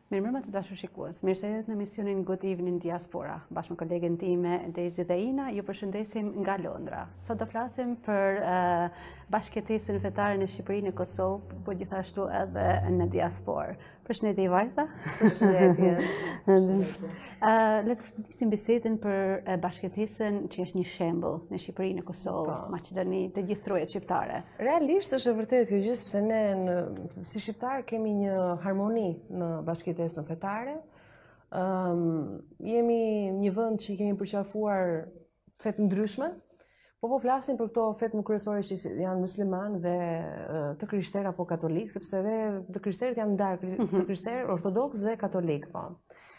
Mirëmbrëma të dashur shikues. Mirë se erdhët në emisionin Good Evening Diaspora. Bashkë me kolegen time Daisy dhe Ina, ju përshëndesim nga Londra. Sot do flasim për bashkëtesën fetare në Shqipëri, në Kosovë, po gjithashtu edhe në diasporë. Përshëndetje vajza. Përshëndetje. Le të flasim bisedën për bashkëtesën që është një shembull në Shqipëri, në Kosovë, Maqedoni, të gjithë trojet shqiptare. Realisht është e vërtetë kjo gjë, sepse ne si shqiptar kemi një harmoni në bashkëtesën fetare. Jemi një vend që kemi përqafuar fetë ndryshme, po flasim për këto fetë më kryesore që janë musliman dhe të krishterë apo katolik, sepse dhe të krishterët janë ndarë, të krishterë, ortodoks dhe katolik, po.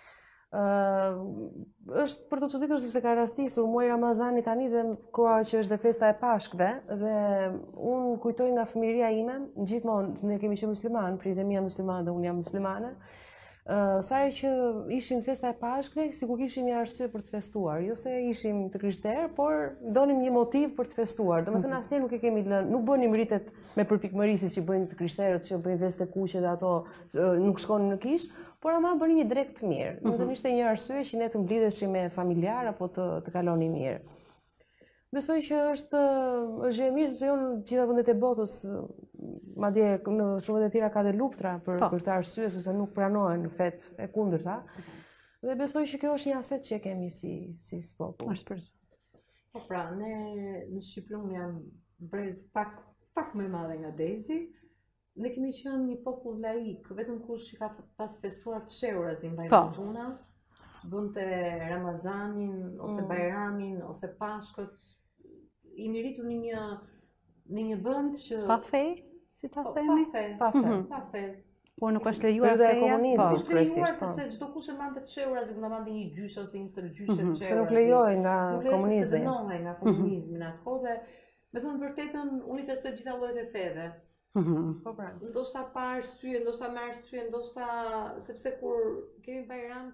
Është për të çuditur sepse ka rastisur muaji Ramazani tani dhe koha që është dhe festa e Pashkëve dhe unë kujtoj nga fëmijëria ime, gjithmonë ne kemi qenë musliman, prindërit e mi janë muslimanë dhe unë jam muslimane. Sa herë që ishim festa e Pashkëve, sikur kishim një arsye për të festuar, jo se ishim të krishterë, por donim një motiv për të festuar. Domethënë asnjëherë nuk e kemi lënë, nuk bënim rritet me përpikmëri siç i bëjnë të krishterët që bëjnë vestë kuqe dhe ato nuk shkonin në kish, por ama bënim një drek të mirë. Domethënë ishte një arsye që ne të mblidheshim me familjar apo të kalonim mirë. Besoj që është e mirë sepse jo në gjitha vendet e botës, madje në shumë vende të tjera ka dhe luftra për këtë arsye, sepse nuk pranohen në fetë e kundërta. Dhe besoj që kjo është një aset që e kemi si popull. Është për. Po pra, ne në Shqipëri unë jam brez pak më e madhe nga Daisy. Ne kemi qenë një popull laik, vetëm kush që ka pas festuar fshehurazi mbajmë tuna, bënte Ramazanin ose Bajramin ose Pashkët. I miritur në një vend që... Pa fe, si ta themi? Pa fe. Po nuk është lejuar feja? Është lejuar sepse çdo kush e mante fshehurazi, do mante një gjyshe ose një stër gjyshe fshehurazi. Se nuk lejohej nga komunizmi. Nuk nga komunizmi në atë kohë dhe me thënë vërtetën unë i festoj gjitha llojet e feve. Po pra. Ndoshta pa arsye, ndoshta me arsye, ndoshta sepse kur kemi Bajram,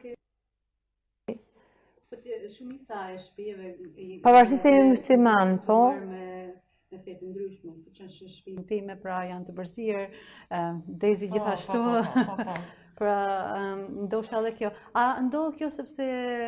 shumica e shtëpive pavarësisht se jemi musliman, po me fetë ndryshme, siç është shtëpinë time, pra janë të përzierë, Daisy gjithashtu. Pra ndoshta edhe kjo. A ndodh kjo sepse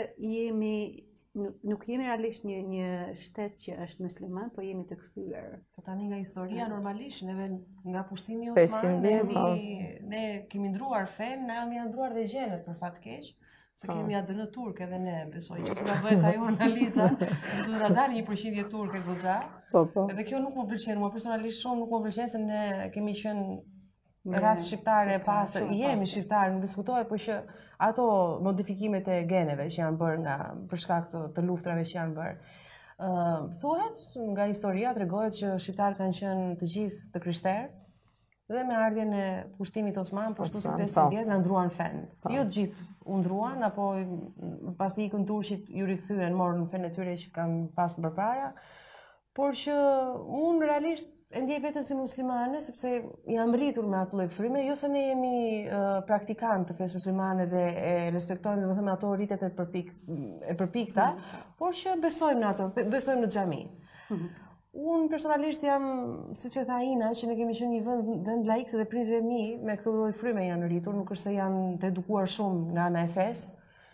nuk jemi realisht një shtet që është musliman, po jemi të kthyer. Po tani nga historia normalisht neve nga pushtimi osman ne kemi ndruar fen, ne janë ndruar dhe gjenet për fat keq. Se kemi ADN turk edhe ne besoj që nga bëhet ajo analiza, do të na dalë një përqindje turke goxha. Edhe kjo nuk më pëlqen, mua personalisht shumë nuk më pëlqen se ne kemi qenë racë shqiptare e pastër, jemi shqiptarë, nuk diskutohet, por që ato modifikimet e geneve që janë bërë për shkak të luftrave që janë bërë. Thuhet nga historia tregohet që shqiptarët kanë qenë të gjithë të krishterë. Dhe me ardhjen e pushtimit osman, poshtu si 500 vjet, na ndruan fen. Jo të gjithë u ndruan, apo pasi ikën turqit ju rikthyen, morën fen e tyre që kanë pas përpara, por që unë realisht e ndjej veten si muslimane, sepse jam rritur me atë lloj fryme, jo se ne jemi praktikantë të fesë muslimane dhe e respektojmë, domethënë ato rritet e përpikta, por që besojmë në ato, besojmë në xhami. Unë personalisht jam, siç e tha Ina, që ne kemi qenë një vend laik, se dhe prindërit e mi me këtë lloj fryme janë rritur, nuk është se janë të edukuar shumë nga ana e fesë.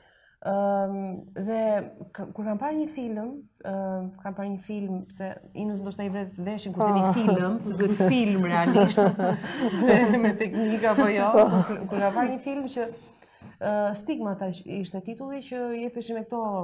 Dhe kur kam parë një film, se Inës ndoshta i vret veshin kur themi film, se duhet film realisht, me teknika apo jo. Kur kam parë një film që Stigmata ishte titulli, që jepeshin me këto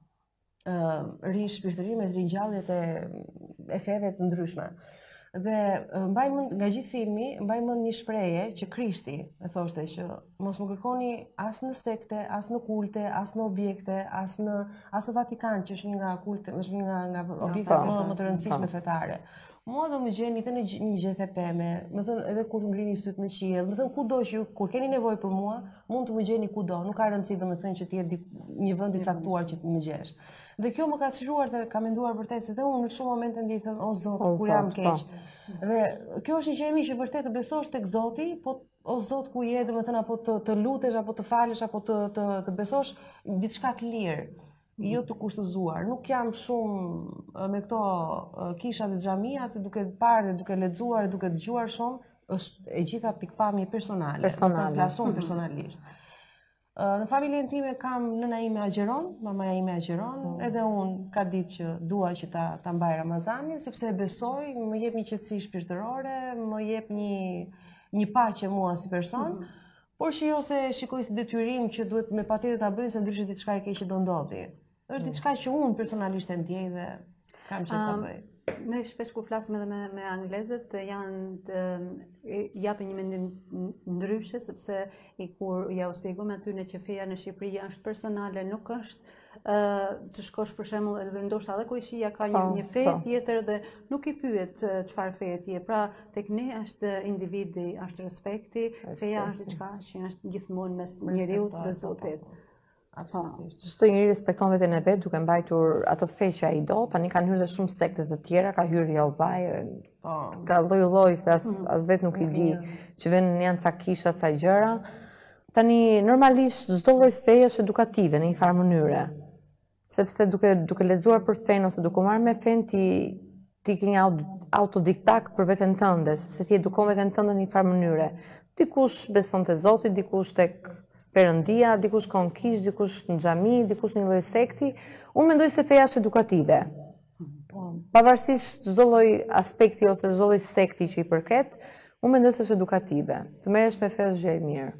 rinj shpirtërimet, ringjalljet e feve të ndryshme. Dhe mbaj mend nga gjithë filmi, mbaj mend një shprehje që Krishti e thoshte që mos më kërkoni as në sekte, as në kulte, as në objekte, as në Vatikan, që është një nga kulte, është një nga objektet më të rëndësishme fetare. Mua do më gjeni të në një gjethe peme, më thënë edhe kur të ngrini sytë në qiell, më thënë kudo që kur keni nevojë për mua, mund të më gjeni kudo, nuk ka rëndësi do më thënë që t'jetë një vend i caktuar që të më gjesh. Dhe kjo më ka çliruar dhe ka menduar vërtet se dhe unë në shumë momente ndjej o Zot, kur jam keq. Dhe kjo është një gjë e mirë që vërtet të besosh tek Zoti, po o Zot ku je, domethënë apo të lutesh apo të falësh apo të besosh diçka të lirë. Jo të kushtëzuar. Nuk jam shumë me këto kishat e xhamiat, se duke parë dhe duke lexuar dhe duke dëgjuar shumë, është e gjitha pikpamje personale. Plasum personalisht. Në familjen time kam nëna ime agjeron, mamaja ime agjeron, edhe unë ka ditë që dua që ta mbaj Ramazanin, sepse e besoj, më jep një qetësi shpirtërore, më jep një paqe mua si person, por që jo se shikoj si detyrim që duhet me patjetër ta bëj, se ndryshe diçka e keq që do ndodhi. Është diçka që unë personalisht e ndjej dhe kam që ta bëj. Ne shpesh kur flasim edhe me anglezët japin një mendim ndryshe, sepse kur ja u shpjegojmë atyre që feja në Shqipëri është personale, nuk është të shkosh për shembull, edhe ndoshta edhe kur Shia ka një fe tjetër dhe nuk i pyet çfarë fe je. Pra tek ne është individi, është respekti, feja është diçka që është gjithmonë mes njeriu dhe Zotit. Absolutisht. Çdo njeri respekton veten e vet duke mbajtur atë fe që ai do. Tani kanë hyrë shumë sekte të tjera, ka hyrë Jehovaj, ka lloj-lloj se as vet nuk i di, që vjen janë ca kisha, ca gjëra. Tani normalisht çdo lloj feje është edukative në një farë mënyre. Sepse duke lexuar për fen ose duke marrë me fen ti ke një autodiktak për veten tënde, sepse ti edukon veten tënde në një farë mënyre. Dikush beson te Zoti, dikush tek Perëndia, dikush ka në kish, dikush në xhami, dikush në lloj sekti. Unë mendoj se feja është edukative. Pavarësisht çdo lloj aspekti ose çdo lloj sekti që i përket, unë mendoj se është edukative. Të merresh me fe është gjë e mirë.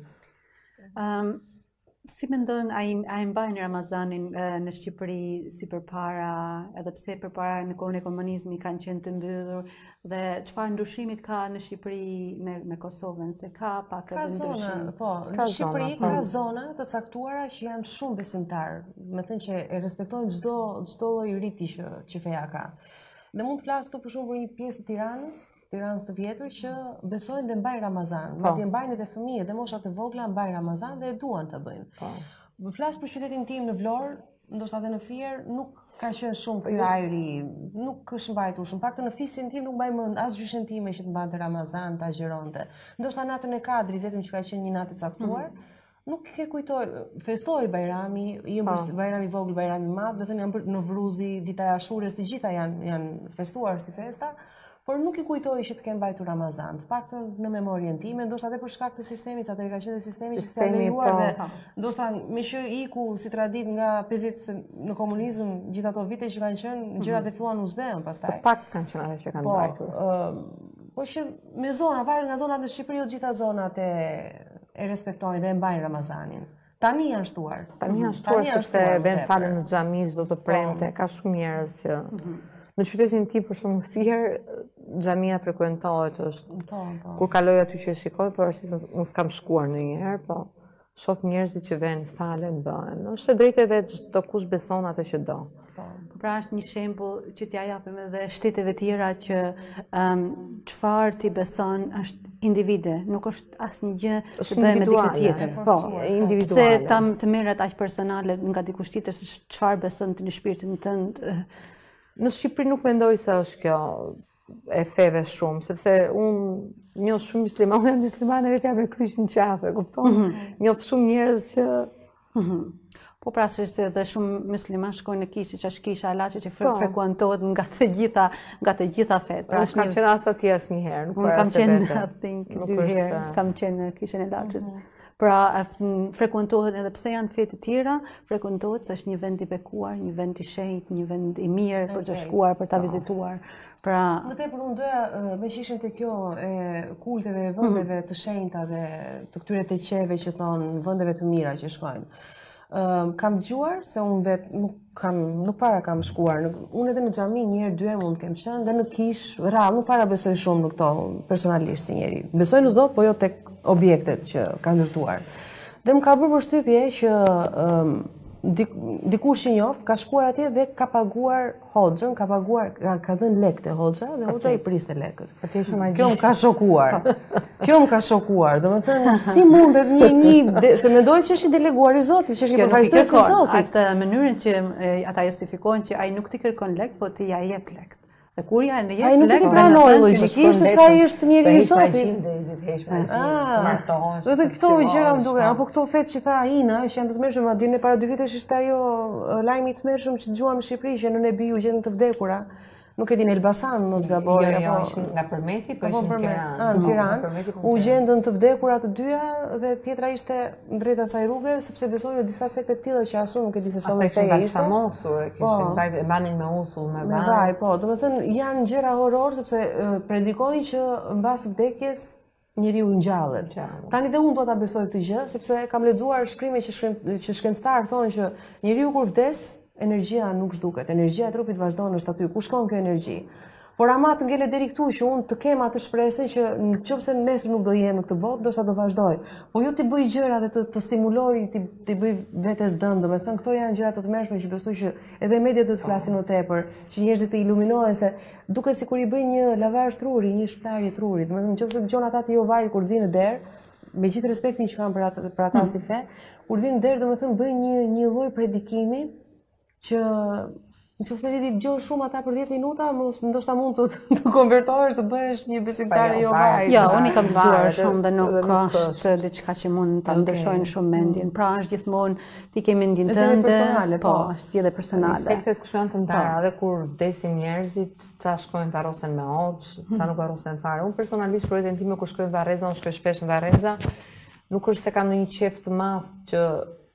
Si mendon, a i mbajnë Ramazanin në Shqipëri si përpara, edhe pse përpara në kohën e komunizmit kanë qenë të mbyllur, dhe çfarë ndryshimit ka në Shqipëri me Kosovën, se ka pak edhe ndryshim? Po, në Shqipëri ka zona të caktuara që janë shumë besimtarë, me thënë që e respektojnë çdo lloj riti që feja ka. Dhe mund të flas këtu për shembull për një pjesë të Tiranës të vjetër që besojnë dhe mbajnë Ramazan. Madje mbajnë edhe fëmijët dhe moshat e vogla mbajnë Ramazan dhe e duan të bëjnë. Më flas për qytetin tim në Vlorë, ndoshta edhe në Fier, nuk ka qenë shumë ky ajri, nuk është mbajtur shumë. Paktën në fisin tim nuk mbaj mend as gjyshen time që të mbante Ramazan, ta agjeronte. Ndoshta natën e Kadrit vetëm që ka qenë një natë e caktuar. Nuk ke kujtoj, festoj Bajrami, Bajrami i vogël, Bajrami i madh, do të thënë janë në Vruzi, dita e Ashures, të gjitha janë festuar si festa. Por nuk i kujtoj që të kemë mbajtur Ramazan, të paktën në memorien time, ndoshta edhe për shkak të sistemit, atëherë ka qenë sistemi që s'ka lejuar dhe ndoshta me që iku si tradit nga 50 në komunizëm, gjithë ato vite që kanë qenë, gjërat e filluan u zbehen pastaj. Të pak kanë qenë ato që kanë mbajtur. Po që me zona, varet nga zonat në Shqipëri, jo gjitha zonat e respektojnë dhe e mbajnë Ramazanin. Tani janë shtuar. Tani janë shtuar sepse bën falën në xhami çdo të premte, ka shumë njerëz që në qytetin tim për shembull Fier, xhamia frekuentohet, është kur kaloj aty që e shikoj, por unë s'kam shkuar ndonjëherë, po shoh njerëzit që vënë falen, bëhen. Është e drejtë edhe çdo kush beson atë që do. Pra është një shembull që t'ja japim edhe shteteve tjera që çfarë ti beson është individe, nuk është asnjë gjë që bëhet me dikë tjetër. Po, individuale. Se të merret aq personale nga dikush tjetër se çfarë beson ti në shpirtin tënd. Në Shqipëri nuk mendoj se është kjo e feve shumë, sepse unë njoh shumë muslimane vetë jam me kryqin qafe, kupton? Njoh shumë njerëz që po pra është edhe shumë musliman shkojnë në kishë, që është kisha Alaçit që frekuentohet nga të gjitha fetë. Pra kam qenë as atje asnjëherë, nuk kam qenë dy herë, kam qenë në kishën e Alaçit. Pra frekuentohet edhe pse janë fe të tjera, frekuentohet se është një vend i bekuar, një vend i shenjtë, një vend i mirë për të shkuar, për ta vizituar. Pra më tepër unë doja me qishën te kjo e kulteve, vendeve të shenjta dhe të këtyre teqeve që thon vendeve të mira që shkojnë. Kam dëgjuar se unë vetë nuk para kam shkuar. Unë edhe në xhami një herë, dy herë mund të kem qenë dhe në kishë rrallë, nuk para besoj shumë në këto personalisht si njeri. Besoj në Zot, po jo tek objektet që ka ndërtuar. Dhe më ka bërë përshtypje që dikush që njoh ka shkuar atje dhe ka paguar hoxhën, ka dhënë lekë te hoxha dhe hoxha i priste lekët. Kjo më ka shokuar. Domethënë si mundet se mendoj që është i deleguar i Zotit, që është i përfaqësues i Zotit. Atë mënyrën që ata justifikojnë që ai nuk ti kërkon lekë, po ti ja jep lekë. Dhe kur ja në ai nuk i pranoi logjikisht sepse ai është njeri i Zotit. Do të këto gjëra më duken, apo këto fetë që tha Ina, që janë të tmerrshme, madje ne para 2 vitesh ishte ajo lajmi i tmerrshëm që dëgjuam në Shqipëri që në Nebiu gjendën të vdekura. nuk e din Elbasan, mos gaboj. Jo, ishin nga Përmeti, po ishin në Tiranë. Në Tiranë. U gjendën të vdekur të dyja dhe tjetra ishte drejt asaj rruge, sepse besoj në disa sekte të tilla që asu nuk e di se sa më feja ishte. Ata mosur, kishin banin me uthull, me vaj. Me vaj, po. Domethënë janë gjëra horror sepse predikojnë që mbas vdekjes njeriu ngjallet. Tani dhe unë do ta besoj këtë gjë, sepse kam lexuar shkrime që shkencëtar thonë që njeriu kur vdes energjia nuk zhduket, energjia e trupit vazhdon është aty. Ku shkon kjo energji? Por ama të ngelet deri këtu që unë të kem atë shpresën që nëse mes nuk do jem në këtë botë, ndoshta do vazhdoj. Po jo ti bëj gjëra dhe të stimuloj, ti bëj vetes dëm, domethënë këto janë gjëra të tmerrshme që besoj që edhe mediat do të flasin më tepër, që njerëzit të iluminohen se duket sikur i bëjnë një lavazh truri, një shplarje truri. Domethënë nëse dëgjon ata të Jehovait kur vinë në derë, me gjithë respektin që kam për ata si fe, kur vinë në derë domethënë bëjnë një lloj predikimi që nëse ti dëgjon shumë ata për 10 minuta, ndoshta mund të konvertohesh të bëhesh një besimtar i Jehovait. Jo, unë kam dëgjuar shumë dhe nuk është diçka që mund ta ndryshojnë shumë mendjen. Pra është gjithmonë ti ke mendjen tënde, po, është edhe personale. Sektet kush janë të ndara, edhe kur vdesin njerëzit, ca shkojnë varrosen me hoxh, ca nuk varrosen fare. Unë personalisht për jetën time kur shkoj në Varreza, unë shkoj shpesh në Varreza, nuk është se kam ndonjë qejf të madh që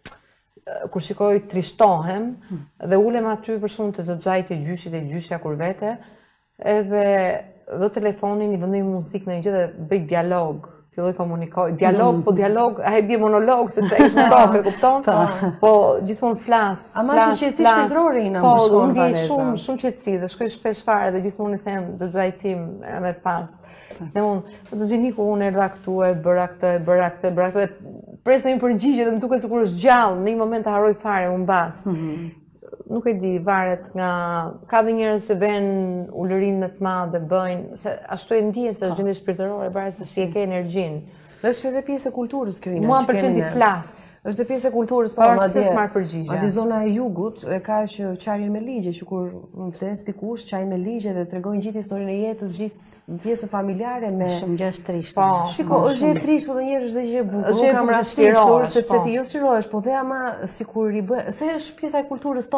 kur shikoj trishtohem dhe ulem aty për shumë të xhaxhait e gjyshja kur vete, edhe dhe telefonin i vëndoj muzikë në një gjë dhe bëj dialog, filloj komunikoj, dialog, a e bje monolog, sepse e ishë në tokë, e kupton? Po gjithmonë flas. Ama që qetësi shpirtërore i na më shkon Varreza. Po, unë di shumë qetësi dhe shkoj shpesh fare dhe gjithmonë i them xhaxhait tim, me pas. Dhe unë, të gjeniku unë erdha këtu, e bëra këtë, dhe pres në një përgjigje dhe më duket sikur është gjallë, në një moment të harroj fare, unë bas. Nuk e di, varet nga... Ka dhe njerëz që vënë ulërinë më të madhe dhe bëjnë, se ashtu e ndihen se është gjendje shpirtërore, varet se si e ke energjinë. Është edhe pjesë e kulturës kjo ina. Mua më pëlqen ti flas. Është pjesë e kulturës tonë, madje zona e jugut e ka që qarjen me ligje, që kur vdes dikush, qajnë me ligje dhe tregojnë gjithë historinë e jetës, gjithë pjesën familjare me shumë gjë trishtë. Po, shiko, është gjë trishtë, por ndonjëherë është gjë e bukur. Unë kam rastisur sepse ti jo shirohesh, po dhe ama sikur i bë, se është pjesa e kulturës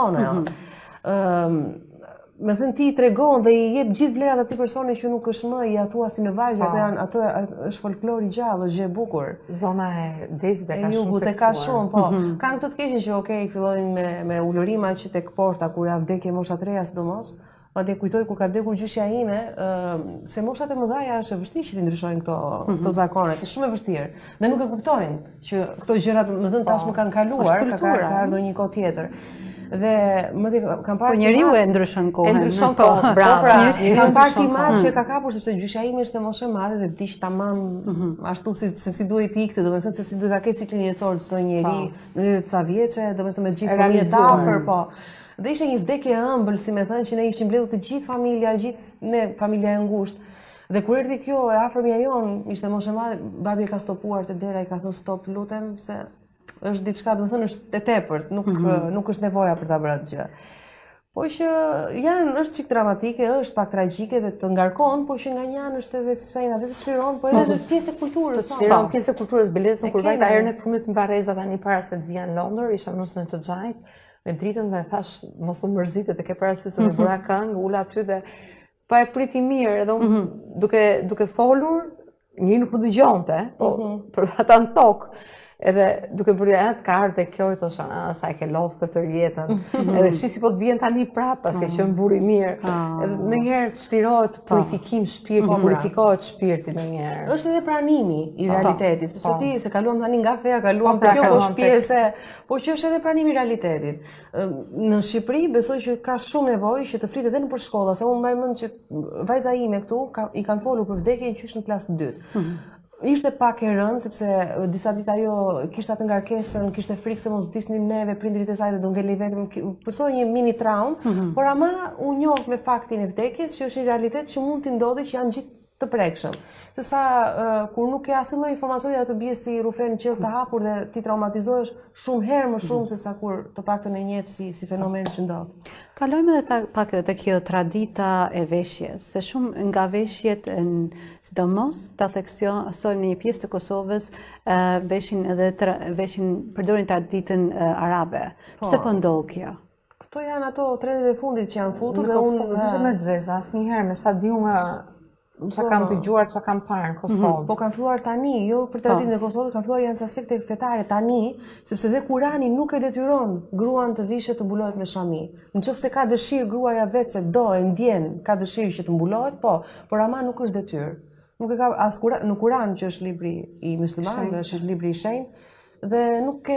tonë. Me thënë ti i tregon dhe i jep gjithë vlerat atij personi që nuk është më, i thua si në vargje, ato është folklor i gjallë, është gjë e bukur. Zona e Dezit e ka shumë seksuar. Ka shumë, po. Kanë këtë të keqen që okej, fillojnë me ulërima që tek porta kur ja vdekje mosha të reja sidomos. Madje kujtoj kur ka vdekur gjyshja ime, se moshat e mëdha është e vështirë që ti ndryshojnë këto zakone, është shumë e vështirë. Dhe nuk e kuptojnë që këto gjërat më thënë tashmë kanë kaluar, ka ardhur një kohë tjetër. Dhe më di kam parë po njeriu e ndryshon kohën. E ndryshon po, bravo. Kam parë timat që ka kapur sepse gjyshja ime është e moshë e madhe dhe vdiq tamam ashtu si duhet të ikte, domethënë se si duhet ta ketë ciklin jetësor çdo njeri në disa vjeçe, domethënë me gjithë fëmijët të afër, po. Dhe ishte një vdekje e ëmbël, si më thënë, që ne ishim mbledhur të gjithë familja, gjithë ne familja e ngushtë. Dhe kur erdhi kjo e afërmja jon, ishte moshë e madhe, babi e ka stopuar te dera, i ka thënë stop, lutem, se është diçka, domethënë është e tepërt, nuk është nevoja për ta bërë atë gjë. Po që është çik dramatike, është pak tragjike dhe të ngarkon, po që nga një anë është edhe si sa vetë shliron, po edhe është pjesë e kulturës. Shliron pjesë e kulturës, biletën kur vajta herën e fundit në Varreza tani para se të vija në Londër, isha nusën e xhaxhait, me dritën dhe thash mos u mërzitet, e ke parasysh se më bëra këngë, ula aty dhe pa e priti mirë, edhe unë duke folur, njëri nuk më dëgjonte, po për ata në tokë. Edhe duke bërë atë ka ardhe kjo i thosha, sa e ke lodhë të jetën. Edhe shisi po të vjen tani prapë, pas ke qenë buri mirë. Edhe në njerë të shlirohet purifikim shpirti, purifikohet shpirti në njerë. Është edhe pranimi i realitetit, sepse ti se kaluam tani nga feja, kaluam të kjo po shpjese, po që është edhe pranimi i realitetit. Në Shqipëri besoj që ka shumë nevojë që të flitet edhe në për shkolla, se unë mbaj mend që vajza ime këtu i kanë folur për vdekjen qysh në klasë të dytë. Ishte pak e rëndë, sepse disa ditë ajo kishte atë ngarkesën, kishte frikë se mos vdisnim neve, prindrit e saj dhe do ngeli vetëm, pësoi një mini traumë, por ama u njoh me faktin e vdekjes që është një realitet që mund t'i ndodhi që janë gjithë të prekshëm. Se sa kur nuk ke asnjë lloj informacioni të bie si rufe në qiell të hapur dhe ti traumatizohesh shumë herë më shumë se sa kur të paktën e njeh si fenomen që ndodh. Kalojmë edhe pak te kjo tradita e veshjes, se shumë nga veshjet, sidomos ta theksoj në një pjesë të Kosovës, veshin përdorin traditën arabe. Pse po ndodh kjo? Këto janë ato trendet e fundit që janë futur dhe unë zishtë me zeza, asnjëherë me sa di unë që kam dëgjuar, që kam parë në Kosovë. Po kanë filluar tani, jo për traditën e Kosovës, kanë filluar janë ca sekte fetare tani, sepse dhe Kurani nuk e detyron gruan të vishet të mbulohet me shami. Nëse ka dëshirë gruaja vetë se do e ndjen, ka dëshirë që të mbulohet, po, por ama nuk është detyrë. Nuk e ka as në Kuran që është libri i muslimanëve, është libri i shenjtë, dhe nuk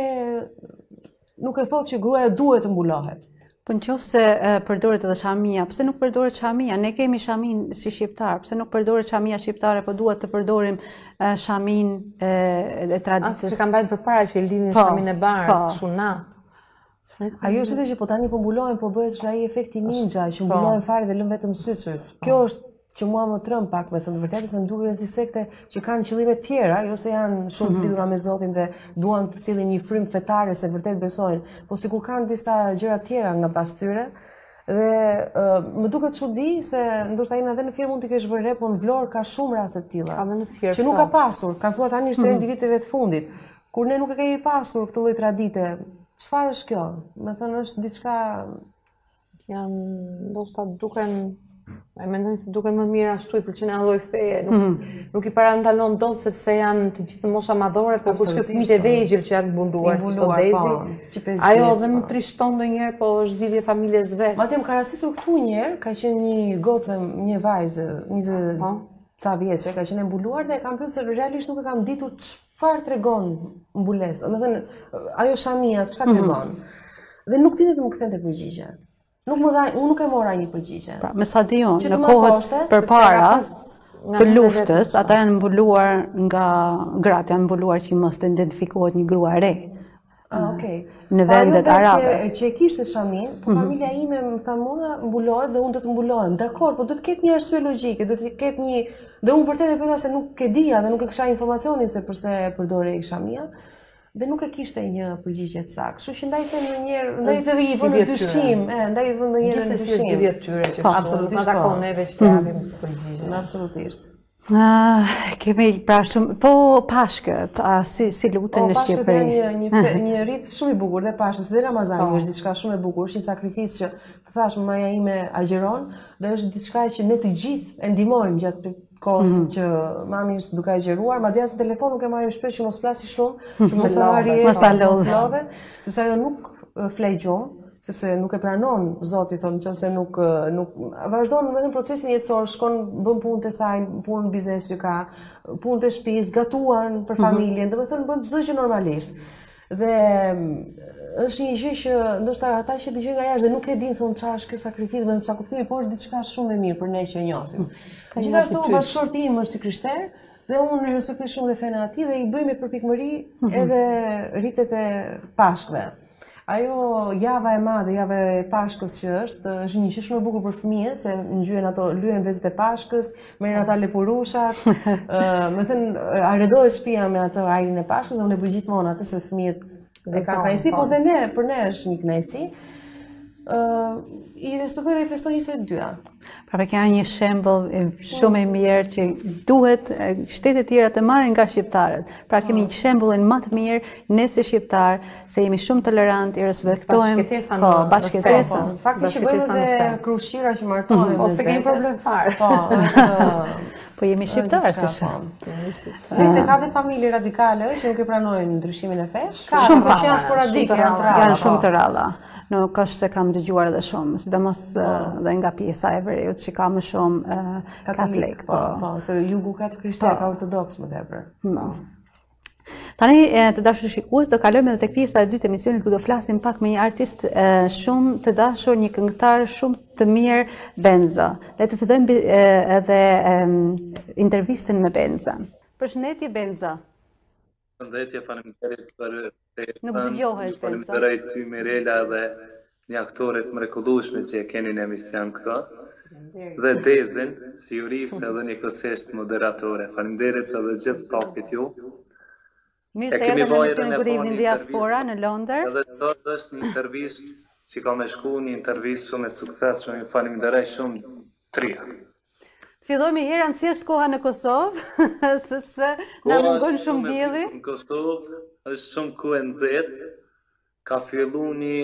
e thotë që gruaja duhet të mbulohet. Po nëse përdoret edhe shamia, pse nuk përdoret shamia? Ne kemi shamin si shqiptar, pse nuk përdoret shamia shqiptare, po duhet të përdorim shamin e traditës. Asë që kam bajtë përpara që e lidhin shamin e barë, kështu na. Ajo është që po tani po mbulohen, po bëhet ai efekti ninja, që mbulohen fare dhe lëm vetëm syt. Kjo është që mua më trëm pak me thënë vërtetë, se më duket si sekte që kanë qëllime tjera, jo se janë shumë lidhura me Zotin dhe duan të sillin një frymë fetare se vërtet besojnë, po sikur kanë disa gjëra tjera nga pas tyre. Dhe më duket çudi se ndoshta jemi edhe në firmë mund t'i kesh vënë re, po në Vlorë ka shumë raste të tilla. Që nuk ka pasur, kanë filluar tani shtrenjtë viteve të fundit. Kur ne nuk e kemi pasur këtë lloj tradite, çfarë është kjo? Me thënë është diçka janë ndoshta duken e mendoj se duken më mirë ashtu i pëlqen lloj feje, nuk i parandalon dot sepse janë të gjithë mosha madhore, po kush ka fëmijë të vegjël që janë mbuluar si Sodezi. Ajo dhe më trishton ndonjëherë, po është zgjidhje familjes vet. Madje më ka rastisur këtu një herë, ka qenë një gocë, një vajzë, 20 ca vjeçë, ka qenë mbuluar dhe e kam pyetur se realisht nuk e kam ditur çfarë tregon mbulesë. Domethënë ajo shamia çka tregon. Dhe nuk dinte të më kthente përgjigje. Unë nuk e mora një përgjigje. Pra, me sa di unë, në kohët përpara të luftës, ata janë mbuluar nga gratë, janë mbuluar që mos të identifikohet një grua re. Në vendet arabe. Që e kishte shamin, po familja ime më tha mua mbulohet dhe unë do të mbulohem. Dakor, po do të ketë një arsye logjike, do të ketë një dhe unë vërtet e pyeta se nuk e dija dhe nuk e kisha informacionin se pse përdorej shamia. Dhe nuk e kishte një përgjigje të saktë. Kështu që ndaj them ndonjëherë, ndaj them i vënë dyshim, ndaj them ndonjëherë në dyshim. Gjithsesi është lidhje tyre që absolutisht ata kanë neve që të japim këtë përgjigje. Absolutisht. Kemi pra shumë, po Pashkët, si luten në Shqipëri? Pashkët janë një rit shumë i bukur dhe Pashkës dhe Ramazani është diçka shumë e bukur, është një sakrificë që të thash maja ime agjeron dhe është diçka që ne të gjithë e ndihmojmë gjatë kohës që mami është duke agjeruar, madje as në telefon nuk e marrim shpesh që mos flasi shumë, që mos ta marrë, sepse ajo nuk flej gjumë, sepse nuk e pranon Zoti thonë nëse nuk vazhdon vetëm procesin jetësor, shkon bën punët e saj, punën në biznes që ka, punët e shtëpisë, gatuan për familjen, domethënë bën çdo gjë normalisht. Dhe është një gjë që ndoshta ata që dëgjojnë nga jashtë dhe nuk e dinë thonë çfarë është ky sakrificë, vetëm çka kuptimi, por është diçka shumë e mirë për ne që e njohim. Gjithashtu bashkëshorti im është i krishter dhe unë e respektoj shumë dhe fenë e atij dhe i bëj me përpikmëri edhe ritet e Pashkëve. Ajo java e madhe, java e Pashkës që është një gjë shumë e bukur për fëmijët, se ngjyen ato, lyen vezët e Pashkës, merren ata lepurushat, më thënë arredohet shtëpia me atë ajrin e Pashkës dhe unë e bëj gjithmonë atë se fëmijët e kanë kënaqësi, po dhe ne, për ne është një kënaqësi. I respektoj dhe i festoj 22-a. Pra ka një shembull shumë i mirë që duhet shtetet tjera të marrin nga shqiptarët. Pra kemi një shembullin më të mirë ne si shqiptar, se jemi shumë tolerant, i respektojmë bashkëtesën. Faktikisht që bëjmë edhe krushira që martohen. Ose kemi problem fare. Po jemi shqiptarë si shëm. Nëse ka vetë familje radikale që nuk e pranojnë ndryshimin e fesë, ka që janë sporadike, janë shumë të rralla. Nuk është se kam dëgjuar edhe shumë, sidomos dhe nga pjesa e veriut që ka më shumë katolik. Po, se jugu ka të krishterë, ka ortodoks më tepër. Tani të dashur shikues, do kalojmë edhe tek pjesa e dytë e emisionit ku do flasim pak me një artist shumë të dashur, një këngëtar shumë të mirë, Benzo. Le të fillojmë edhe intervistën me Benzo. Përshëndetje Benzo. Përshëndetje, faleminderit për nuk dëgjohesh Benzo. Faleminderit ty Mirela dhe një aktoret mrekullueshme që e keni në emision këto. Dhe Dezin, si juriste dhe një kësisht moderatore. Faleminderit edhe gjithë stafit ju. Mirë se erdhën në emisionin Good Evening Diaspora në Londër. Edhe të është një intervistë që ka me shku, një intervistë shumë e suksesshme, ju faleminderoj shumë tria. Fillojmë herën si është koha në Kosovë, sepse na mungon shumë dielli. Në Kosovë është shumë ku e nxehtë. Ka filluar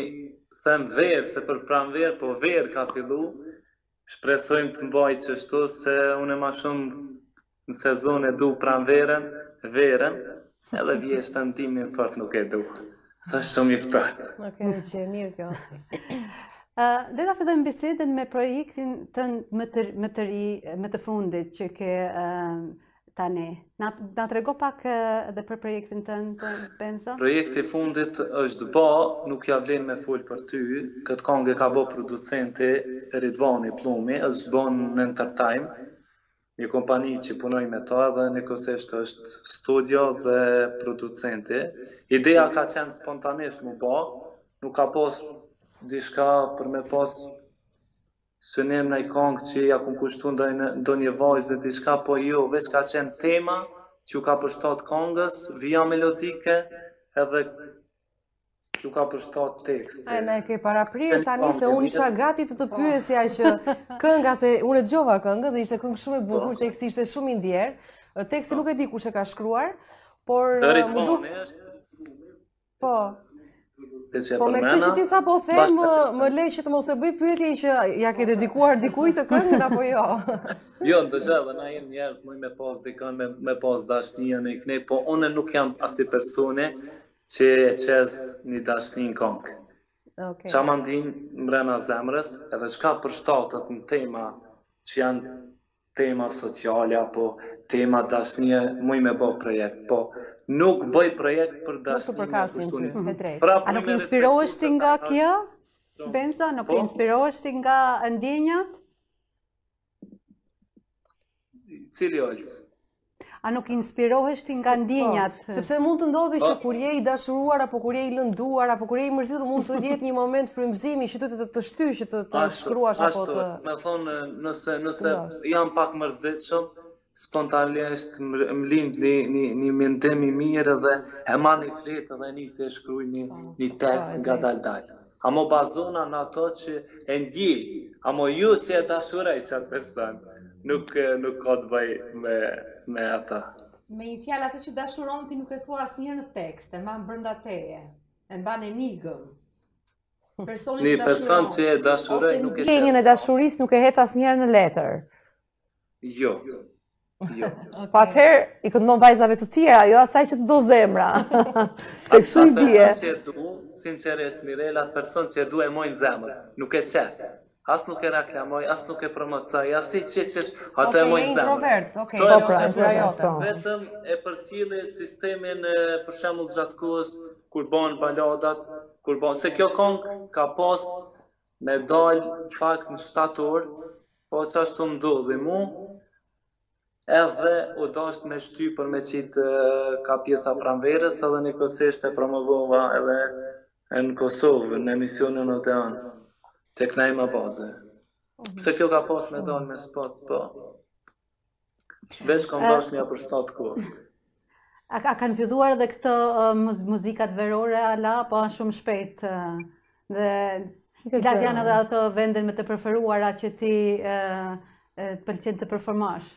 them verë, se për pranverë, po verë ka fillu, shpresojmë të mbaj qështu, se unë ma shumë në sezon e du pranverën, verën, edhe vjeshtën dimnin fort nuk e du. Sa shumë i ftohtë. Mirë që e mirë kjo. Dhe ta fillojmë bisedën me projektin tënd më të fundit që ke tani. Na trego pak edhe për projektin tënd, Benzo? Projekti fundit është ba, nuk ja vlen me fol për ty, këtë këngë ka bo producenti Ridvani Plumi, është bon në Entertime, një kompani që punoj me ta dhe njëkohësisht është studio dhe producenti. Ideja ka qenë spontanisht mu ba, nuk ka pos diçka për me pas synim në i këngë që ja kum kushtu ndo një vajzë dhe diçka, po jo, veç ka qenë tema që ju ka përshtat këngës, via melodike edhe ju ka përshtat tekst. Ne ke paraprirë tani se unë isha gati të pyesja që kënga, se unë e dëgjova këngën dhe ishte këngë shumë e bukur, teksti ishte shumë i ndjerë, teksti nuk e di kush e ka shkruar, por Ridvani është. Po. Po me këtë që ti sa po them, më lej që të mos e bëj pyetje që ja ke dedikuar dikujt të këngën apo jo? Jo, ndësha dhe na jem njerëz muj me pas dikën, me pas dashnia në i knej, po unë nuk jam asi personi që e qez një dashni në këngë. Qa ma ndin mrena zemrës, edhe qka përshtatët në tema që janë tema sociale, apo tema dashnie, muj me bo projekt, po nuk bëj projekt për dashnin. A nuk inspirohesh ti nga kjo, Benzo? Nuk inspirohesh ti nga ndjenjat? Cili olës? A nuk inspirohesh ti nga ndjenjat? Sepse mund të ndodhi që kur je i dashuruar, apo kur je i lënduar, apo kur je i mërzitur, mund të jetë një moment frymëzimi që të shtysh, që të shkruash apo të... Me thonë, nëse jam pak mërzitshëm, spontanisht më lind një mendim i mirë dhe e ma një fletë dhe nisi e shkruj një tekst nga dal. Amo bazona në ato që e ndjej, amo ju që e dashurej që atë person, nuk ka të bëj me ata. Me një fjalë atë që dashuron ti nuk e thua asnjëherë në tekst, e mban brenda teje, e mban enigëm. Një person që e dashurej nuk e qes. Ndjenjën e dashurisë nuk e het asnjëherë në letër. Jo. Po atëherë i këndon vajzave të tjera, jo asaj që të do zemra. Se kështu i bie. Person që e du, sinqerisht Mirela, person që e du e mojnë zemrë, nuk e qes. As nuk e reklamoj, as nuk e promocoj, as i që ato e mojnë zemrë. Introvert, Vetëm e përcjellë sistemin, për shembull gjatë kohës, kur bën baladat, se kjo këngë ka pas me dal fakt në shtator, po çashtu më ndodhi mu, edhe u dasht me shty për me qitë ka pjesa pranverës, edhe njëkohësisht e promovova edhe në Kosovë, në emisionin Odean, të knajma baze. Pse kjo ka pas me dalë me spot, po. Veç kom dash një për 7 kohës. A kanë filluar edhe këto muzikat verore ala, po shumë shpejt? Dhe cilat janë edhe ato vendet me të preferuara që ti pëlqen të performash?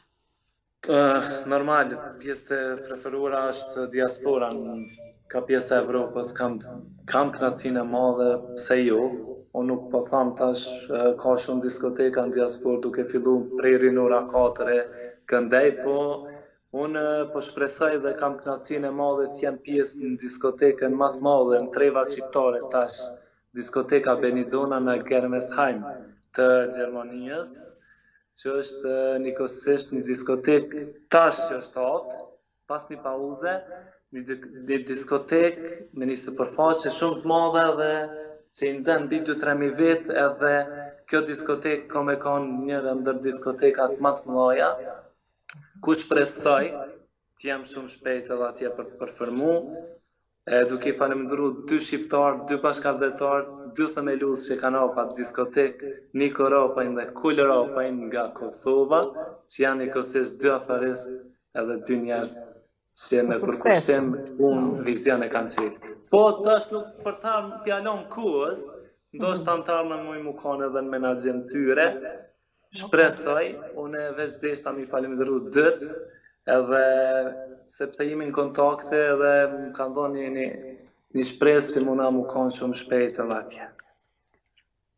Normal, pjesë të preferuara është diaspora, ka pjesë e Evropës, kam knatësinë e madhe, se jo. Unë nuk po tham tash ka shumë diskoteka në diasporë duke fillu prej ora 4 këndej, po unë po shpresoj dhe kam knatësinë e madhe të jem pjesë në diskotekën më të madhe në treva shqiptare tash, diskoteka Benidona në Germesheim të Gjermanisë, që është njëkohësisht një diskotek tash që është atë, pas një pauze, një diskotek me një sipërfaqe shumë të madhe dhe që i nëzën bi 2-3 vetë edhe kjo diskotek ka me kanë njërë ndër diskotekat më të mëdha, ku shpresoj të jem shumë shpejt edhe atje për të përformu, duke i falemnderu 2 shqiptarë, 2 bashkëavdetarë, 2 themelues që kanë hapa diskotek Niko Ropajn dhe Kul Ropajn nga Kosova, që janë njëkohësisht 2 afaristë edhe 2 njerëz që me përkushtim unë vizion e kanë qilë. Po tash nuk për ta pjalon kuës, ndoshta antarëve më mu kanë edhe në menaxhim tyre. Shpresoj, unë veç deshta mi falemnderu dyt, edhe sepse jemi në kontakte edhe më kanë dhënë një shpresë që muna mu kanë shumë shpejt edhe atje.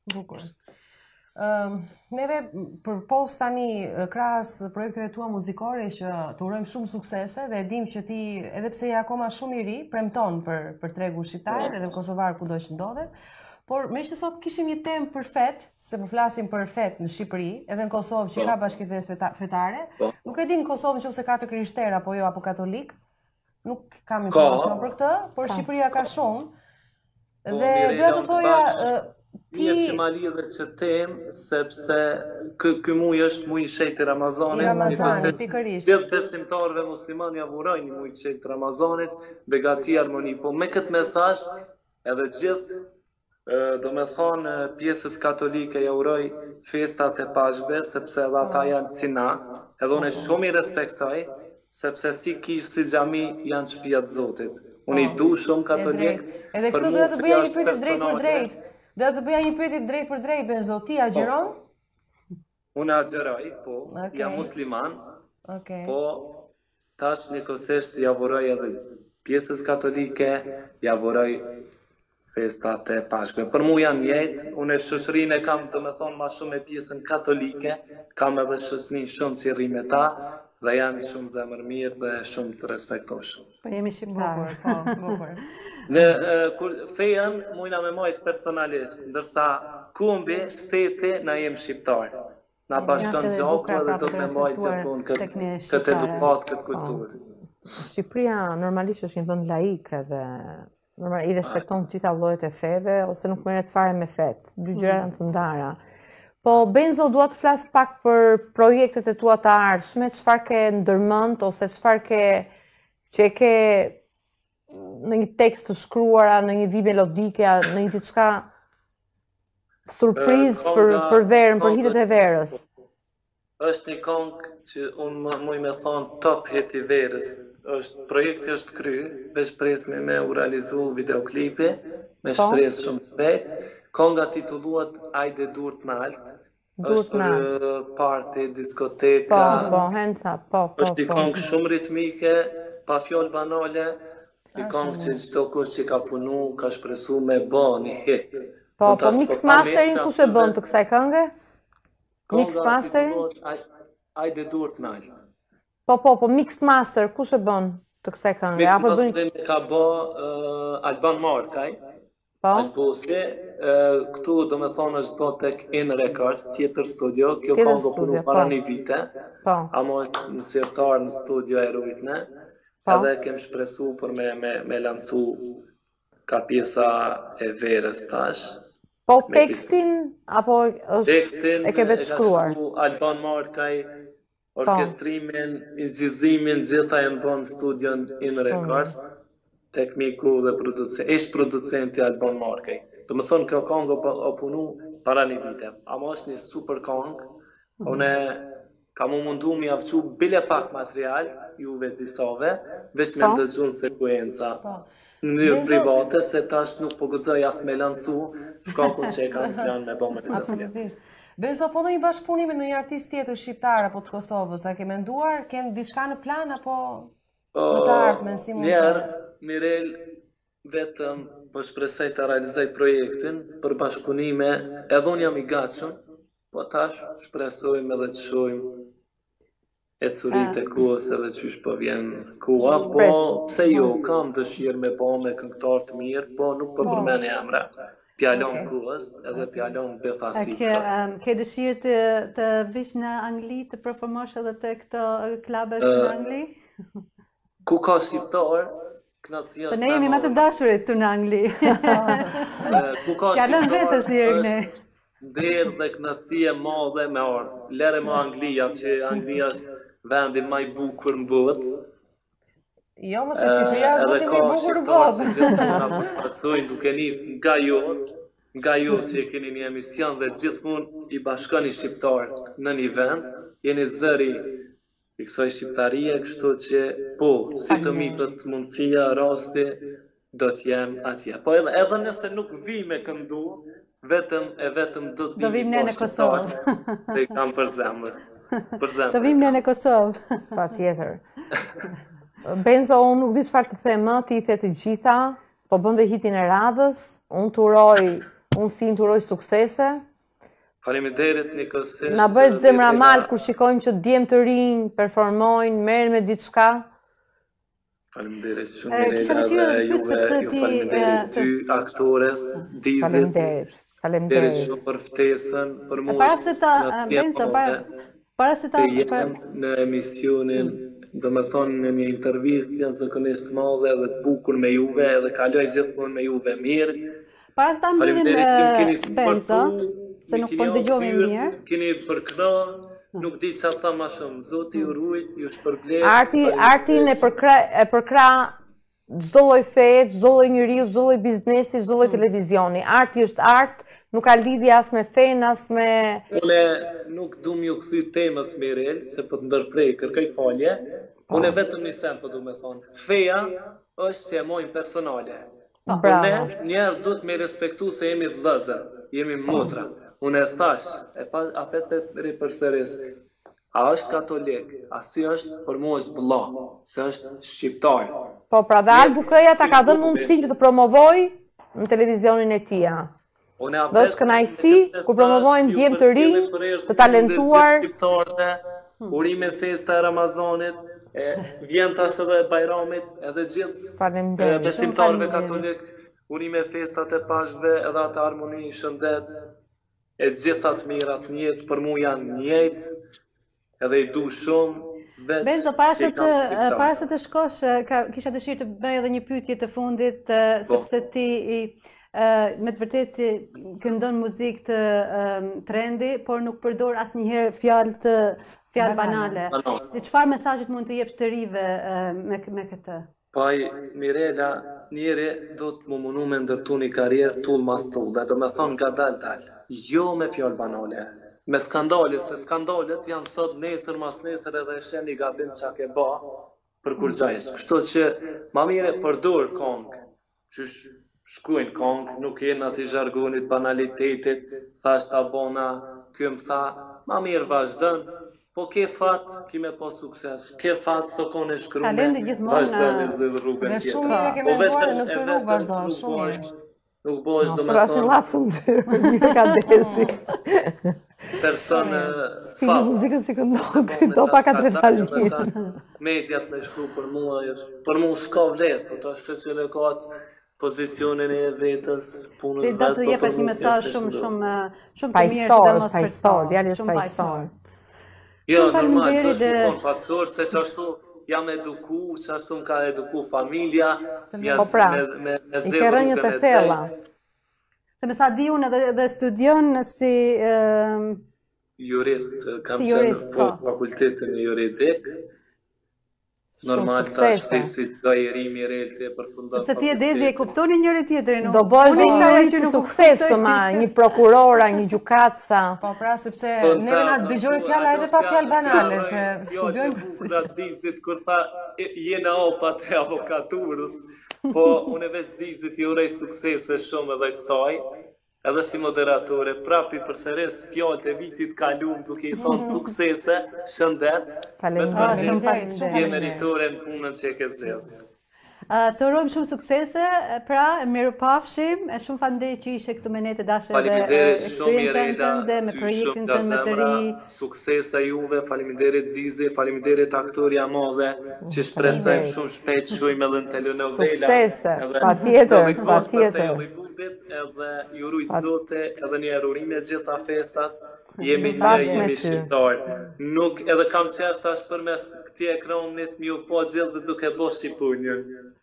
Bukur. Neve për post tani krahas projekteve tua muzikore që të urojmë shumë suksese dhe dim që ti edhe pse je akoma shumë i ri, premton për tregun shqiptar edhe kosovar kudo që ndodhet. Por me që sot kishim një temë për fet, se po flasim për fet në Shqipëri, edhe në Kosovë që ka bashkëtesë fetare, nuk e di në Kosovë nëse ka të krishterë apo jo apo katolik, nuk kam informacion për këtë, por Shqipëria ka shumë. Dhe doja të thoja Mirë që ma lidhe që temë, sepse ky muj është muj i shejtë i Ramazanit. Pikërisht. Gjithë besimtarëve musliman ja vurojnë muj i shejtë i Ramazanit, begati, armoni. Po me këtë mesazh edhe gjithë, do me thonë, pjesës katolike ja uroj festat e Pashkve, sepse edhe ata janë si na, edhe unë shumë i respektoj, sepse si kish si xhami janë shtëpia e Zotit. Unë i du shumë katolikët. Edhe këtu do të bëja një pyetje drejt për drejt. Do të bëja një pyetje drejt për drejt, Benzo, ti agjeron? Unë agjeroj, po, jam musliman, po tash njëkohësisht ja vuroj edhe pjesës katolike, ja vuroj festat e Pashkve. Për mu janë jetë, unë e shoqërinë e kam, do me thonë, ma shumë e pjesën katolike, kam edhe shoqërinë shumë që i rri me ta, dhe janë shumë zemër mirë dhe shumë të respektoshëm. Po jemi shqiptarë. Bukur. Në fejan mujna me majtë personalisht, ndërsa kumbi, shteti, na jem shqiptarë. Na bashkon gjaku edhe do të me majtë gjithmonë këtë edukat, këtë kulturë. Shqipëria normalisht është një vend laik edhe i respekton gjitha llojet e feve ose nuk merret fare me fet. Dy gjëra janë të ndara. Po Benzo, dua të flas pak për projektet e tua të ardhshme, çfarë ke ndërmend ose çfarë që ke në një tekst të shkruara, në një vijë melodike, në një diçka surprizë për verën, për hitet e verës. Është një këngë që unë muj me thonë top hit i verës. Projekti është kry, me shpresë me u realizu videoklipi, me shpresë shumë shpejt. Kënga titulluat Ajde durt nalt. Është për party, diskoteka. Është një këngë shumë ritmike, pa fjalë banale. Një këngë që çdo kush që ka punu, ka shpresu me bë një hit. Po mix mastering kush e bën të kësaj këngë? Mix mastering? Ajde durt nalt. Po mix master kush e bën të kësaj këngë? Mix mastering ka bë Alban Markaj. Albusi, këtu do me thonë është po tek In Records, tjetër studio, kjo këngë punu para një vite, amo në sirtar në studio e rujtne, edhe kem shpresu për me lancu ka pjesa e verës tash. Po tekstin, apo është e ke vetë shkruar? Tekstin e ka shkru Alban Markaj, orkestrimin, ingjizimin, gjitha e në bon studion In Records, tekniku dhe producenti Alban Markaj. Do më thonë kjo këngë o punu para një vite. Amo është një super këngë. Une ka mu mundu mi avqu bile pak material, juve disave, veç me ndëgjun sekuenca. Në një private, se tash nuk po gëzoj as me lancu, shkakun që e kam plan me bëmë në Absolutisht. Benzo, po në një bashkëpunime në një artist tjetër shqiptar apo të Kosovës, a ke menduar, ken diçka në plan apo në të ardhmen si mund të... Mirel vetëm po shpresoj të realizoj projektin për bashkëpunime, edhe unë jam i gatshëm, po tash shpresojmë edhe të shohim e curit e kuës edhe qysh po vjen kua, po pse jo, kam dëshirë me po me këngëtar të mirë, po nuk po përmend emra. Pjalon kuës edhe pjalon Bethasica. Ke dëshirë të vish në Angli, të performosh edhe të këto klubet në Angli? Ku ka shqiptar, knatësia është ne jemi më të dashurit të në Angli. Ku ka shqiptar është derë dhe knatësie madhe me ardhë. Lere më Anglia, që Anglia është vendi më i bukur në botë. Jo, mëse Shqipëria është vendi më i bukur në botë. Edhe ka shqiptar që gjithmonë përpacojnë duke nisë nga jo që e keni një emision dhe gjithmonë i bashkoni shqiptar në një vend, jeni zëri i kësaj shqiptarie, kështu që po, si të mipët mundësia, rasti, do t'jem atje. Po edhe nëse nuk vi me këndu, vetëm do t'vim ne në Kosovë. Dhe i kam për zemër. Do vim ne në Kosovë. Pa tjetër. Benzo, unë nuk di çfarë të them më, ti i the të gjitha, po bën dhe hitin e radhës, unë të uroj Unë si në turoj suksese. Faleminderit Nikos. Na bëhet zemra mal kur shikojmë që djemë të rinj performojnë, merren me diçka. Faleminderit shumë Mirela dhe juve, ju faleminderit ty aktores, Dizit. Faleminderit shumë për ftesën, për të jem në emisionin, do me thonë në një intervist jashtëzakonisht madhe dhe të bukur me juve edhe kaloj gjithmonë me juve mirë. Para se ta mbyllim Benzo, se nuk po dëgjohemi mirë. Keni përkra, nuk di çfarë tha më shumë. Zoti ju rujt, ju shpërblet. Artin e përkra çdo lloj feje, çdo lloj njeriu, çdo lloj biznesi, çdo lloj televizioni. Arti është art, nuk ka lidhje as me fen, as me... Unë nuk du m'ju kthy temës Mirel, se po të ndërprej, kërkoj falje. Unë vetëm një sem po du me thonë. Feja është që e mojnë personale. Ne njerë du të me respektu se jemi vëllezër, jemi motra. Unë e thash, apet ripërsëris, a është katolik, a si është për mu është vëlla, se është shqiptar. Po, pra dhe Albukëja ta ka dhënë mundësinë që të promovoj në televizionin e tia. Dhe është kënaqësi kur promovojnë djemë të rinj, të talentuar. Urime festa e Ramazanit, vjen tash edhe Bajramit, edhe gjithë besimtarëve katolik, urime festat e pashkve, edhe atë harmoni, shëndet, e gjitha të mirat në jetë, për mu janë njëjtë, edhe i du shumë. Benzo, para se të shkosh, kisha dëshirë të bëj edhe një pyetje të fundit, sepse ti me të vërtet këndon muzikë të trendi, por nuk përdor asnjëherë fjalë banale. Çfarë mesazhi mund të jepsh të rive me këtë? Paj, Mirela, njeri do të më mundu me ndërtu një karierë tull mas tull, dhe do me thonë nga dal. Jo me fjalë banale. Me skandale, se skandalet janë sot nesër mas nesër edhe shen një gabim qa ke ba për kur gjajsh. Kështu që ma mire përdur kong, që shkruajnë kong, nuk jenë ati zhargonit, banalitetit, thash ta bona, kjo më tha, ma mirë vazhdën, po ke fat, kime po sukses, ke fat, so kone shkrume, vazhdën e zidhë rrugën tjetër. Dhe shumë mire keme nduar në këtë rrugë vazhdojnë, shumë mirë. Nuk bojsh do me thonë... lapsën të mirë ka desi. Personë fat. Muzikën si këndon, do pa ka trefalin. Mediat me shkru për mu s'ka vlerë, po ta shtë që le ka atë pozicionin e vetës, punës vetë. Do të jepësh një mesazh shumë të mirë, pajsor, djali është pajsor. Jo, normal, të është më konë pasor, se që ashtu jam eduku, që ashtu më ka eduku familja, me zedhë rrugën e drejtë. Se me sa di unë edhe studion si... Jurist, kam qenë po fakultetin e juridik. Normal, ta shtesi të i ri Mirel të përfundat. Se ti e Dezi e kuptoni njëri tjetërin. Do bësh një jurist suksesshëm, një prokurora, një gjykatësa. Po pra, sepse neve na dëgjoj fjala edhe pa fjalë banale, se studiojmë... Jo, që Dizit kur tha jena opat e avokaturës, po unë veç Dizit i urej suksese shumë edhe kësaj, edhe si moderatore, prapi përsëris fjallët e vitit kalum duke i thonë suksese, shëndet, me të vërtet je meritore në punën që e ke zgjedhur. Të urojmë shumë suksese, pra miru pafshim, shumë faleminderit që ishe këtu me ne të dashur dhe eksperiencën tënde me projektin tënd me të ri. Suksesa juve, faleminderit Dizi, faleminderit aktoria madhe që shpresojmë shumë shpejt shojmë edhe në telenovela. Suksese, patjetër. Edhe ju rujtë zote, edhe një erurime gjitha festat, jemi një, jemi shqiptar. Nuk edhe kam qërë tash për mes këti ekranit mi u po gjithë dhe duke bo Shqipunjën.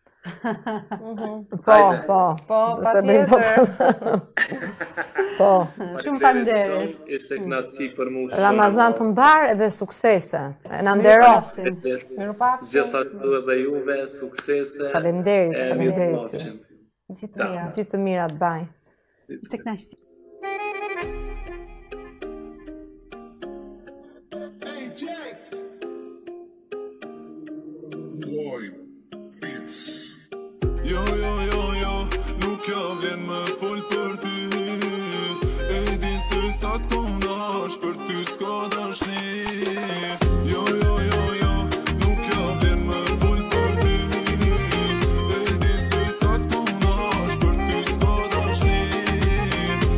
Po, patjetër. Po. Shumë faleminderit. Ishte knatësi për mu shumë. Ramazan të mbar edhe suksese. Në ndero. Gjitha këtu edhe juve, suksese. Faleminderit. Gjithë të mirat, baj. Ishte knaqësi. Jo, nuk ja vlen me fol për ty. E di se sa t'kom dash, për ty s'ka dashni. Jo, nuk ja vlen me fol për ty. E di se sa t'kom dash, për ty s'ka dashni.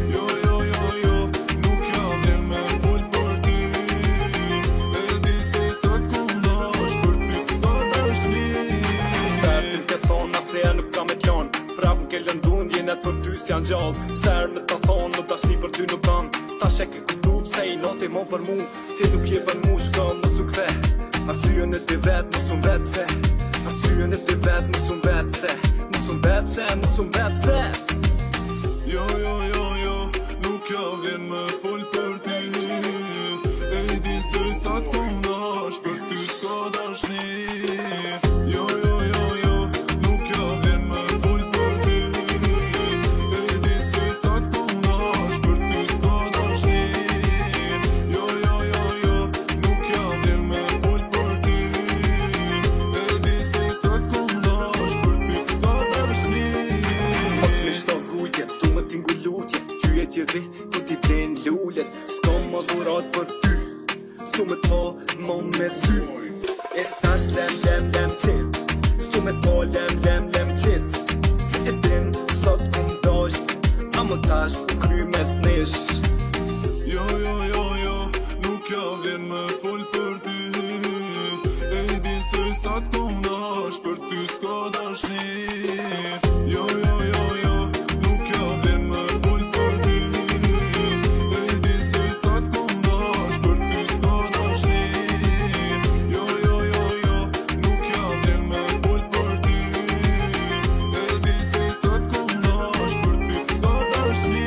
janë gjallë. Ser me ta thonë, në dashni për ty në ban. Tash e ke kuptu pse i noti mo për mu. Ti nuk je për mu, shko më su kthe. Arsyën e ti vet, më sun vet se. Arsyën e ti vet, më sun vet se. Më sun vet se, më sun vet se. Jo, jo, jo, jo, nuk ja vjen me fol për ty. E di se sa t'kunash, për ty s'ka dashni. Jo, jo, jo, jo, nuk ja vjen me fol për ty. E di se sa t'kunash, për ty s'ka dashni. Jo, jo, jo, jo, nuk ja vjen me fol për ty. E di se sa t'kunash, për ty s'ka dashni. Mos me shto vujtje, stu me t'ingu lutje. Ty e tjetri, ku t'i plen lullet. S'ka ma dhurat për ty, stu me t'po mo me sy. E tash lem, lem, lem qit. Stu me t'po lem, lem, lem qit. Se e din, sot kum dasht. A më tash u kry mes nesh. Jo, jo, jo, jo, nuk ja vjen me fol për ty. E di se sa t'kum dasht, për ty s'ka dashni. Jo, jo, jo, jo, nuk ja vjen me fol për ty. E di se sa t'kum dasht, për ty s'ka dashni. Jo, jo, jo, jo, nuk ja vjen me fol për ty. E di se sa t'kum dasht, për ty s'ka dashni.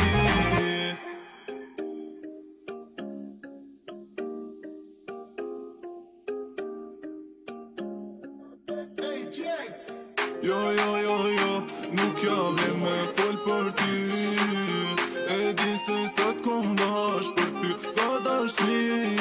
Jo, jo, jo, jo, nuk ja vjen me fol për ty. E di se sa t'kum dash, për ty s'ka dashni.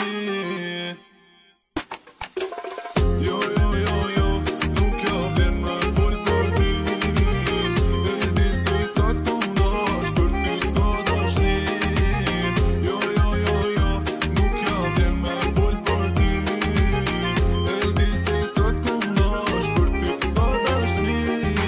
Jo, jo, jo, jo, nuk ja vjen me fol për ty. E di se sa t'kum dash, për ty s'ka dashni. Jo, jo, jo, jo, nuk ja vjen me fol për ty. E di se sa t'kum dash, për ty s'ka dashni.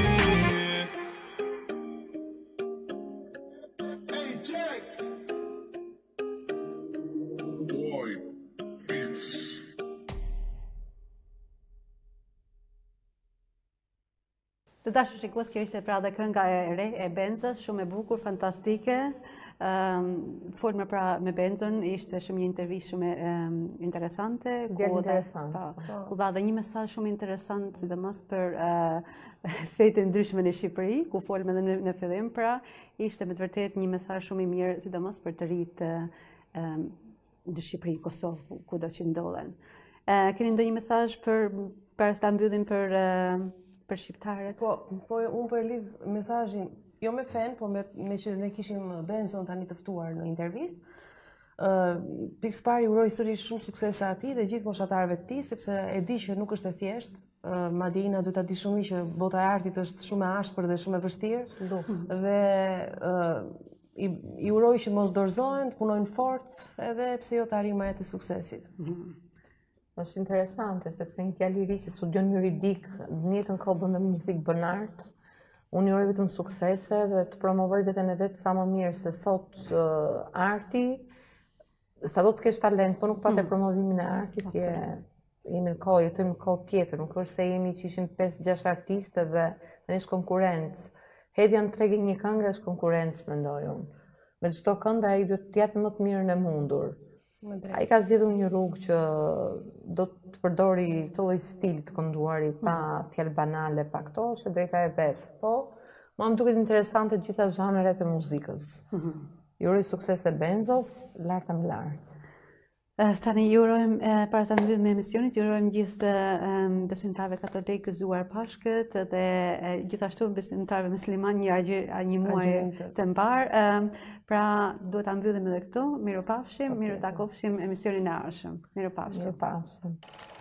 Të dashur shikues, kjo ishte pra dhe kënga e re e Benzës, shumë e bukur, fantastike. Folme pra me Benzën, ishte shumë një intervistë shumë interesante. Djelë interesante. Ku dha dhe një mesazh shumë interesant, sidomos për fejtë ndryshme në Shqipëri, ku folme edhe në fillim, pra ishte me të vërtet një mesazh shumë i mirë, sidomos për të rinjtë në Shqipëri, Kosovë, kudo që ndodhen. Keni ndonjë mesazh për ta mbyllim për shqiptarët? Unë po e lidh mesazhin jo me fen, po me që ne kishim Benzën tani të ftuar në intervistë. Pikës pari uroj sërish shumë suksese atij dhe gjithë moshatarëve të tij, sepse e di që nuk është e thjeshtë. Madje Ina duhet ta di shumë mirë që bota e artit është shumë e ashpër dhe shumë e vështirë. Dhe i uroj që mos dorëzohen, të punojnë fort, edhe pse jo të arrijnë majet e suksesit. Është interesante, sepse një djalë i ri që studion juridik, në jetën kohë bën dhe muzikë, bën art. Unë i uroj vetëm suksese dhe të promovoj veten e vet sa më mirë, se sot arti, sa do të kesh talent, po nuk pate promovimin e artit, jemi në kohë, jetojmë në kohë tjetër, nuk është se jemi që ishim 5-6 artistë dhe në ishë konkurencë. Hedhja në tregin një këngë është konkurencë, mendoj unë. Me çdo këngë ai duhet të japë më të mirën e mundur. Ai ka zgjedhur një rrugë që do të përdori të lloj stili të kënduari, pa fjalë banale, pa këto, është drejta e vet. Po, më duket interesante të gjitha zhanret e muzikës. Ju uroj sukses e Benzos, lart më lart. Tani ju urojmë, para të mbyllim me emisionit, ju urojmë gjithë besimtarëve katolik gëzuar Pashkët dhe gjithashtu besimtarëve musliman një muaj të mbar. Pra duhet ta mbyllim edhe këtu. Mirupafshim, miru takofshim emisionin e ardhshëm. Mirupafshim.